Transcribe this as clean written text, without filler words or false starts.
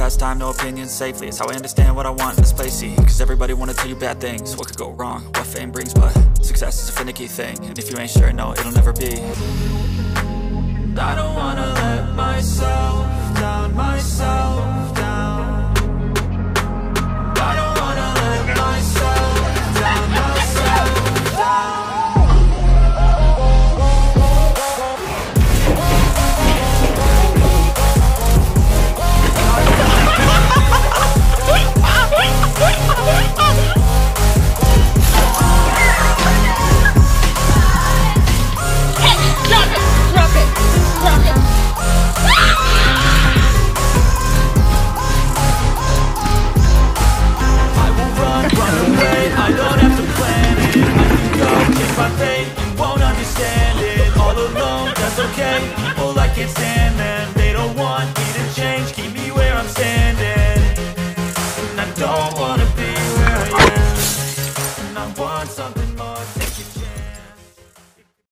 pass time, no opinions safely. It's how I understand what I want in this place, see. Cause everybody wanna tell you bad things. What could go wrong, what fame brings, but success is a finicky thing. And if you ain't sure, no, it'll never be. I don't wanna let myself down, myself down. I don't wanna let myself down, myself down. People I can't stand them, they don't want me to change, keep me where I'm standing. And I don't wanna be where I am, and I want something more.